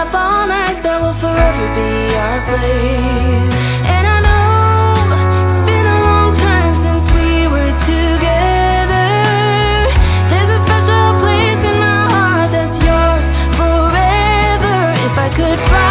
up all night, that will forever be our place. And I know it's been a long time since we were together. There's a special place in my heart that's yours forever. If I could fly